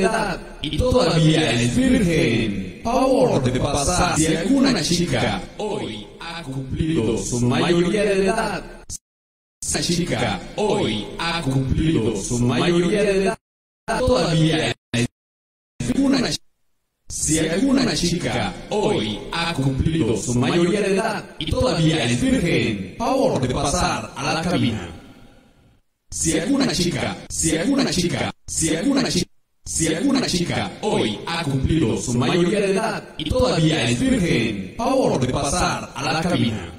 edad y todavía es virgen, favor de pasar. Si alguna chica hoy ha cumplido su mayoría de edad, esa chica hoy ha cumplido su mayoría de edad, todavía es virgen. Si alguna chica hoy ha cumplido su mayoría de edad y todavía es virgen, favor de pasar a la cabina. Si alguna chica hoy ha cumplido su mayoría de edad y todavía es virgen, favor de pasar a la cabina.